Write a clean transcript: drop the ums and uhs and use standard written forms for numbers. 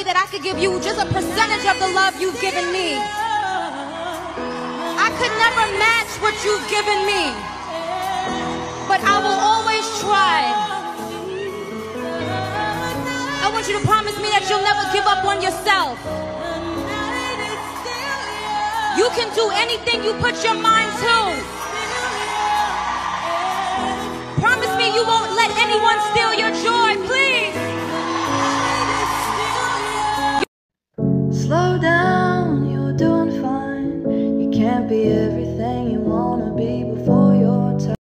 that I could give you just a percentage of the love you've given me. I could never match what you've given me, but I will always try. I want you to promise me that you'll never give up on yourself. You can do anything you put your mind to. Promise me you won't let anyone steal